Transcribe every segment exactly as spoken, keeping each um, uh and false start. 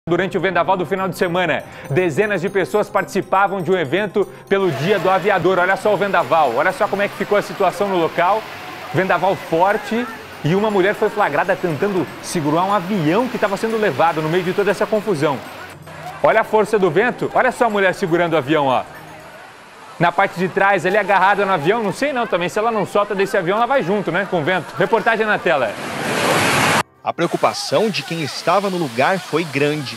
Durante o vendaval do final de semana, dezenas de pessoas participavam de um evento pelo Dia do Aviador. Olha só o vendaval, olha só como é que ficou a situação no local. Vendaval forte e uma mulher foi flagrada tentando segurar um avião que estava sendo levado no meio de toda essa confusão. Olha a força do vento, olha só a mulher segurando o avião, ó. Na parte de trás, ali agarrada no avião, não sei não também, se ela não solta desse avião, ela vai junto, né, com o vento. Reportagem na tela. A preocupação de quem estava no lugar foi grande.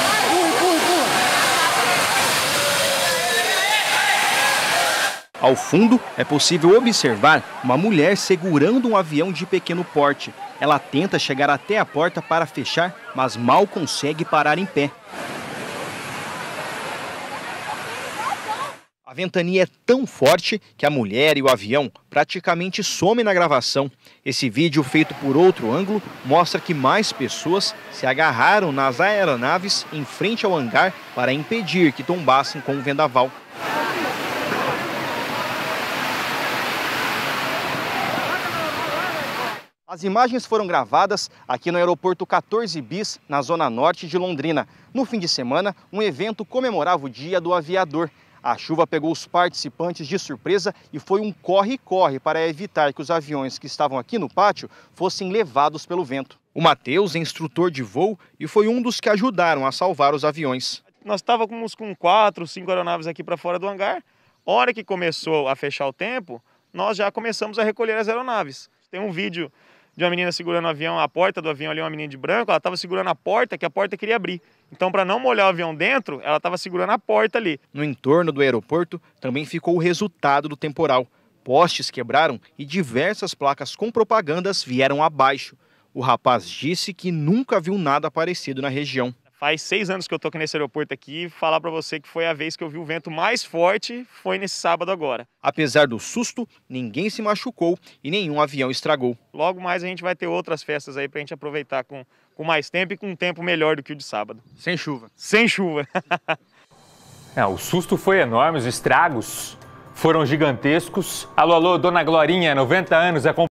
Ao fundo, é possível observar uma mulher segurando um avião de pequeno porte. Ela tenta chegar até a porta para fechar, mas mal consegue parar em pé. A ventania é tão forte que a mulher e o avião praticamente somem na gravação. Esse vídeo, feito por outro ângulo, mostra que mais pessoas se agarraram nas aeronaves em frente ao hangar para impedir que tombassem com o vendaval. As imagens foram gravadas aqui no aeroporto quatorze bis, na zona norte de Londrina. No fim de semana, um evento comemorava o Dia do Aviador. A chuva pegou os participantes de surpresa e foi um corre-corre para evitar que os aviões que estavam aqui no pátio fossem levados pelo vento. O Matheus é instrutor de voo e foi um dos que ajudaram a salvar os aviões. Nós estávamos com quatro, cinco aeronaves aqui para fora do hangar. A hora que começou a fechar o tempo, nós já começamos a recolher as aeronaves. Tem um vídeo de uma menina segurando o avião, a porta do avião ali, uma menina de branco, ela estava segurando a porta, que a porta queria abrir. Então, para não molhar o avião dentro, ela estava segurando a porta ali. No entorno do aeroporto também ficou o resultado do temporal. Postes quebraram e diversas placas com propagandas vieram abaixo. O rapaz disse que nunca viu nada parecido na região. Faz seis anos que eu estou aqui nesse aeroporto aqui e falar para você que foi a vez que eu vi o vento mais forte, foi nesse sábado agora. Apesar do susto, ninguém se machucou e nenhum avião estragou. Logo mais a gente vai ter outras festas aí para a gente aproveitar com, com mais tempo e com um tempo melhor do que o de sábado. Sem chuva. Sem chuva. É, o susto foi enorme, os estragos foram gigantescos. Alô, alô, dona Glorinha, noventa anos, acompanhando.